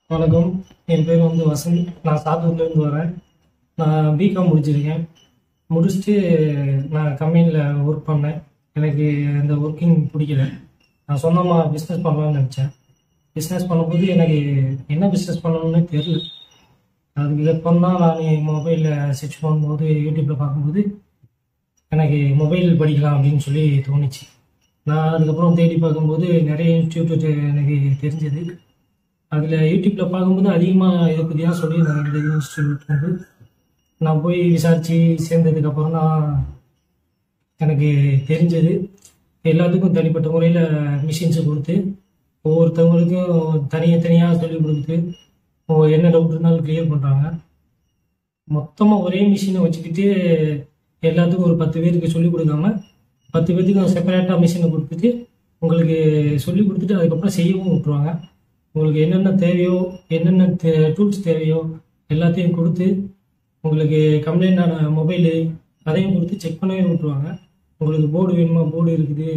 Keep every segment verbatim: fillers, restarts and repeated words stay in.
வணக்கம். என் பேர் வந்து வசந்த். நான் சாத்தூர்லேருந்து வரேன். நான் பிகாம் முடிச்சிருக்கேன். முடிச்சுட்டு நான் கம்பெனியில் ஒர்க் பண்ணேன். எனக்கு அந்த ஒர்க்கிங் பிடிக்கல. நான் சொந்தமாக பிஸ்னஸ் பண்ணலாம்னு நினச்சேன். பிஸ்னஸ் பண்ணும்போது எனக்கு என்ன பிஸ்னஸ் பண்ணணும்னு தெரியல. அதுக்கு அப்புறம் தான் நான் மொபைலில் சர்ச் பண்ணும்போது யூடியூப்பில் பார்க்கும்போது எனக்கு மொபைல் படிக்கலாம் அப்படின்னு சொல்லி தோணுச்சு. நான் அதுக்கப்புறம் தேடி பார்க்கும்போது நிறைய இன்ஸ்டியூட் எனக்கு தெரிஞ்சது. அதில் யூடியூப்பில் பார்க்கும்போது அதிகமாக இதை பற்றி தான் சொல்லியிருந்தாங்க. இந்த இன்ஸ்டியூட் வந்து நான் போய் விசாரித்து சேர்ந்ததுக்கப்புறம் தான் எனக்கு தெரிஞ்சது. எல்லாத்துக்கும் தனிப்பட்ட முறையில் மிஷின்ஸை கொடுத்து ஒவ்வொருத்தவங்களுக்கும் தனியாக சொல்லிக் கொடுத்து என்ன டவுட் இருந்தாலும் கிளியர் பண்ணுறாங்க. மொத்தமாக ஒரே மிஷினை வச்சுக்கிட்டு எல்லாத்துக்கும் ஒரு பத்து பேருக்கு சொல்லிக் கொடுக்காம பத்து பேர்த்துக்கும் செப்பரேட்டாக மிஷினை கொடுத்துட்டு உங்களுக்கு சொல்லிக் கொடுத்துட்டு அதுக்கப்புறம் செய்யவும் விட்டுருவாங்க. உங்களுக்கு என்னென்ன தேவையோ என்னென்ன டூல்ஸ் தேவையோ எல்லாத்தையும் கொடுத்து உங்களுக்கு கம்ப்ளைண்டான மொபைலு அதையும் கொடுத்து செக் பண்ணவே விட்டுருவாங்க. உங்களுக்கு போர்டு வேணுமா போர்டு இருக்குது,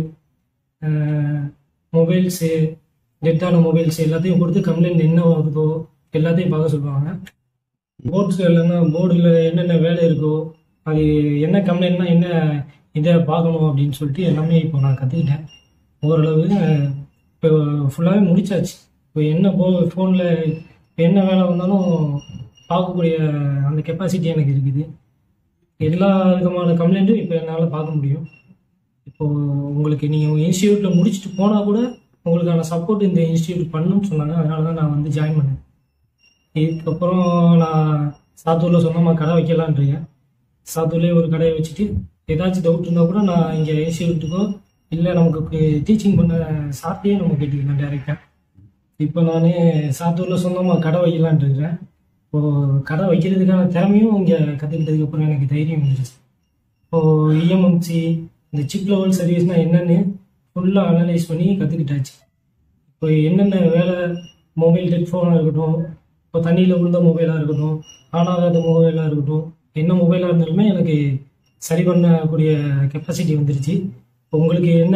மொபைல்ஸு டெட்டான மொபைல்ஸ் எல்லாத்தையும் கொடுத்து கம்ப்ளைண்ட் என்ன வருதோ எல்லாத்தையும் பார்க்க சொல்லுவாங்க. போர்ட்ஸ் இல்லைன்னா போர்டில் என்னென்ன வேலை இருக்கோ அது என்ன கம்ப்ளைண்ட்னா என்ன இதை பார்க்கணும் அப்படின்னு சொல்லிட்டு எல்லாமே இப்போ நான் கற்றுக்கிட்டேன். ஓரளவு இப்போ ஃபுல்லாகவே முடிச்சாச்சு. இப்போ என்ன போ ஃபோனில் என்ன வேலை வந்தாலும் பார்க்கக்கூடிய அந்த கெப்பாசிட்டி எனக்கு இருக்குது. எல்லா விதமான கம்ப்ளைண்ட்டும் இப்போ என்னால் பார்க்க முடியும். இப்போது உங்களுக்கு நீங்கள் இன்ஸ்டியூட்டில் முடிச்சுட்டு போனால் கூட உங்களுக்கான சப்போர்ட் இந்த இன்ஸ்டியூட் பண்ணணும்னு சொன்னாங்க. அதனால தான் நான் வந்து ஜாயின் பண்ணேன். இதுக்கப்புறம் நான் சாத்தூரில் சொந்தமாக கடை வைக்கலான்றேன். சாத்தூர்லேயே ஒரு கடையை வச்சுட்டு ஏதாச்சும் டவுட் இருந்தால் கூட நான் இங்கே இன்ஸ்டியூட்டுக்கோ இல்லை நமக்கு டீச்சிங் பண்ண சார்ட்டையே நம்ம கேட்டுக்கலாம் டைரெக்டாக. இப்போ நான் சாத்தூரில் சொந்தமாக கடை வைக்கலான் இருக்கிறேன். இப்போது கடை வைக்கிறதுக்கான திறமையும் இங்கே கற்றுக்கிட்டதுக்கப்புறம் எனக்கு தைரியம் வந்துருச்சு. இப்போது இஎம்எம்சி இந்த சிப் லெவல் சர்வீஸ்னால் என்னென்னு ஃபுல்லாக அனலைஸ் பண்ணி கற்றுக்கிட்டாச்சு. இப்போ என்னென்ன வேலை மொபைல் ஹெட்ஃபோனாக இருக்கட்டும், இப்போ தண்ணியில் விழுந்த மொபைலாக இருக்கட்டும், ஆனாகாத மொபைலாக இருக்கட்டும், என்ன மொபைலாக இருந்தாலுமே எனக்கு சரி பண்ணக்கூடிய கெப்பாசிட்டி வந்துருச்சு. இப்போ உங்களுக்கு என்ன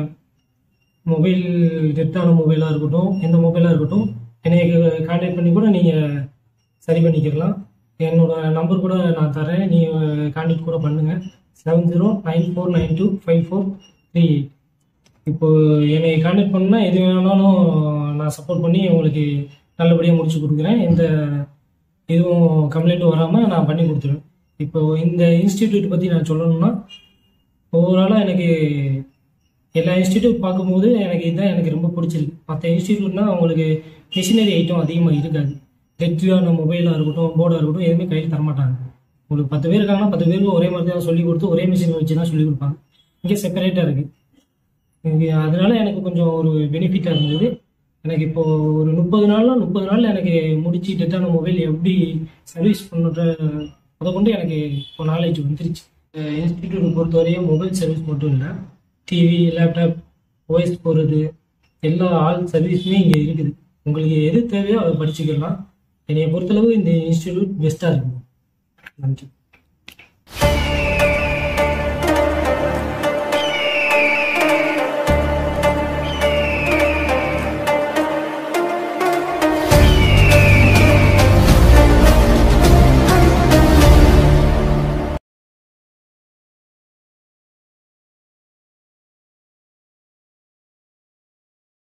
மொபைல் டெட்டான மொபைலாக இருக்கட்டும், எந்த மொபைலாக இருக்கட்டும், என்னை கான்டாக்ட் பண்ணி கூட நீங்கள் சரி பண்ணிக்கலாம். என்னோடய நம்பர் கூட நான் தரேன், நீங்கள் கான்டாக்ட் கூட பண்ணுங்கள். Seven zero nine four nine two five four three eight. இப்போது என்னை கான்டாக்ட் பண்ணால் எது வேணாலும் நான் சப்போர்ட் பண்ணி உங்களுக்கு நல்லபடியாக முடிச்சு கொடுக்குறேன். எந்த இதுவும் கம்ப்ளைண்ட்டும் வராமல் நான் பண்ணி கொடுத்துருவேன். இப்போது இந்த இன்ஸ்டிடியூட் பற்றி நான் சொல்லணும்னா ஓவராலாக எனக்கு எல்லா இன்ஸ்டிடியூட் பார்க்கும்போது எனக்கு இதுதான் எனக்கு ரொம்ப பிடிச்சிருக்கு. மற்ற இன்ஸ்டிடியூட்னால் அவங்களுக்கு மிஷினரி ஐட்டம் அதிகமாக இருக்காது. டெட்டான மொபைலாக இருக்கட்டும், போர்டாக இருக்கட்டும், எதுவுமே கையில் தரமாட்டாங்க. உங்களுக்கு பத்து பேர் இருக்காங்கன்னா பத்து பேருக்கு ஒரே மாதிரி தான் சொல்லிக் கொடுத்து ஒரே மிஷின் வச்சு தான் சொல்லிக் கொடுப்பாங்க. இங்கே செப்பரேட்டாக இருக்குது. இங்கே அதனால எனக்கு கொஞ்சம் ஒரு பெனிஃபிட்டாக இருந்தது. எனக்கு இப்போது ஒரு முப்பது நாளில் முப்பது நாளில் எனக்கு முடிச்சு டெட்டான மொபைல் எப்படி சர்வீஸ் பண்ணுற அதை கொண்டு எனக்கு இப்போ நாலேஜ் வந்துருச்சு. இன்ஸ்டிடியூட் பொறுத்தவரையும் மொபைல் சர்வீஸ் மட்டும் இல்லை, டிவி, லேப்டாப், ஓஎஸ் போகிறது எல்லா ஆல் சர்வீஸுமே இங்கே இருக்குது. உங்களுக்கு எது தேவையோ அதை படிச்சுக்கலாம். என்னைய பொறுத்தளவு இந்த இன்ஸ்டிடியூட் பெஸ்ட்டாக இருக்குது. நன்றி.